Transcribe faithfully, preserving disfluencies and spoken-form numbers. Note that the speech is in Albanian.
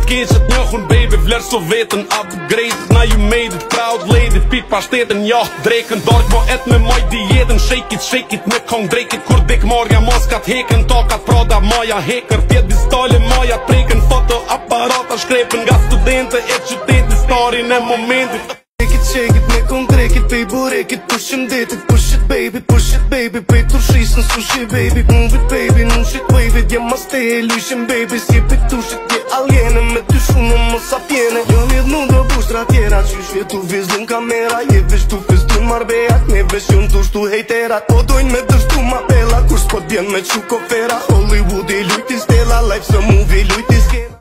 keqet njohun baby, vlerë so vetën upgrade. Na you made it, proud lady, pit pa shteten, ja dreken. Dark po et me maj dietën, shake it, shake it me kong drejkit. Kur dik marga maskat heken, takat prada maja heker. Pjet distale maja preken, foto aparata shkrepen. Nga studente e qyteti, starin e momentit. Shake it, shake it, me kong drejkit, pej burekit. Push shëndetit, push it baby, push it baby. Pej turshisën sushi baby, move it baby, nush it wave it. Je maste e lyshin baby, si pej tushit je aljene. Me ty shumë mos apjene. Jo lidh nu do bushtra tjera, qysh vjetu vizlun kamera. Je vesh tu festu marbejat, me vesh jon tu shtu hejterat. Po dojnë me dështu ma bella, kur s'po djen me qu kofera. Hollywood i lujti stella, life së movie lujti skena.